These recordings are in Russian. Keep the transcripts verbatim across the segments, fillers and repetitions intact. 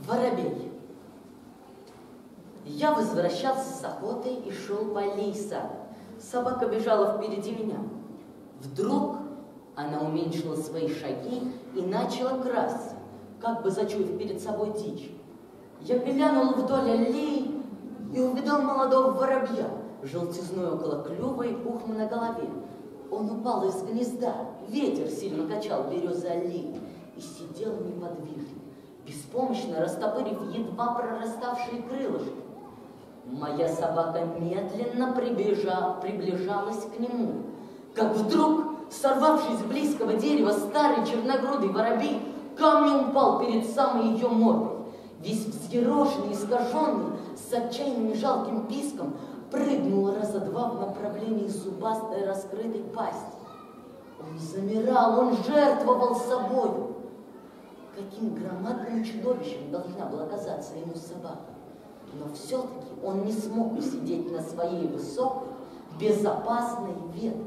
Воробей. Я возвращался с охоты и шел по аллее сада. Собака бежала впереди меня. Вдруг она уменьшила свои шаги и начала красться, как бы зачуяв перед собой дичь. Я глянул вдоль аллеи и увидел молодого воробья, желтизной около клюва и пухом на голове. Он упал из гнезда, ветер сильно качал березы аллеи и сидел неподвижно, беспомощно растопырив едва прораставшие крылышки. Моя собака медленно приближа... приближалась к нему, как вдруг, сорвавшись с близкого дерева, старый черногрудый воробей камнем упал перед самой ее мордой. Весь взъерошенный, искаженный, с отчаянным жалким писком, прыгнул раза два в направлении зубастой раскрытой пасти. Он замирал, он жертвовал собою. Каким громадным чудовищем должна была казаться ему собака. Но все-таки он не смог усидеть на своей высокой, безопасной ветке.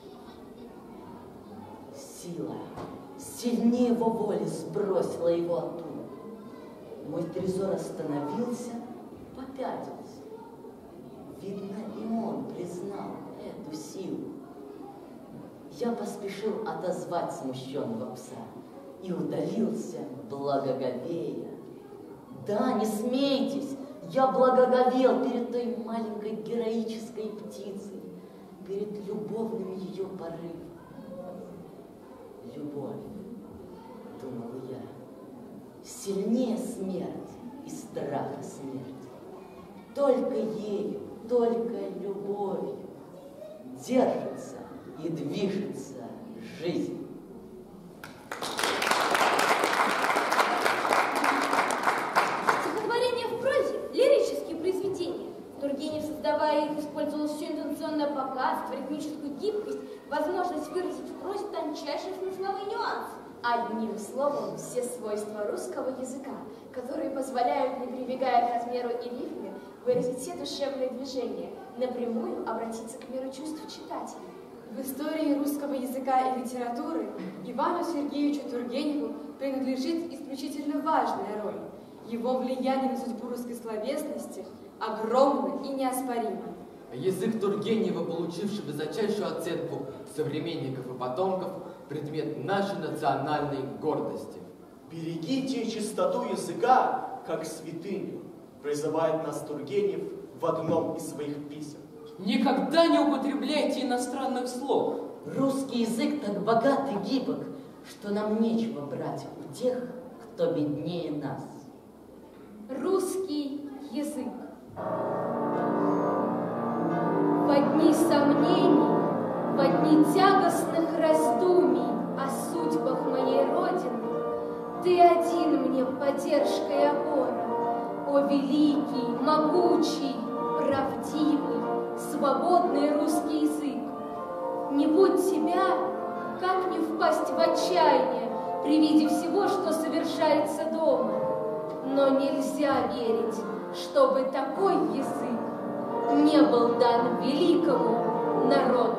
Сила, сильнее его воли, сбросила его оттуда. Мой трезор остановился, попятился. Видно, и он признал эту силу. Я поспешил отозвать смущенного пса и удалился, благоговея. Да, не смейтесь, я благоговел перед той маленькой героической птицей, перед любовным ее порывом. Любовь, думал я, сильнее смерти и страха смерти. Только ею, только любовью держится и движется жизнь. Стихотворения в прозе – лирические произведения. Тургенев, создавая их, использовал все интонационное богатство, ритмическую гибкость, возможность выразить в прозе тончайшие смысловые нюансы. Одним словом, все свойства русского языка, которые позволяют, не прибегая к размеру и рифме, выразить все душевные движения, напрямую обратиться к миру чувств читателя. В истории русского языка и литературы Ивану Сергеевичу Тургеневу принадлежит исключительно важная роль. Его влияние на судьбу русской словесности огромно и неоспоримо. Язык Тургенева, получивший высочайшую оценку современников и потомков, предмет нашей национальной гордости. Берегите чистоту языка, как святыню, призывает нас Тургенев в одном из своих писем. Никогда не употребляйте иностранных слов. Русский язык так богат и гибок, что нам нечего брать у тех, кто беднее нас. Русский язык. В дни сомнений, в дни тягостных раздумий о судьбах моей Родины, ты один мне поддержка и опора, о великий, могучий, правдивый, свободный русский язык. Не будь тебя, как не впасть в отчаяние при виде всего, что совершается дома. Но нельзя верить, чтобы такой язык не был дан великому народу.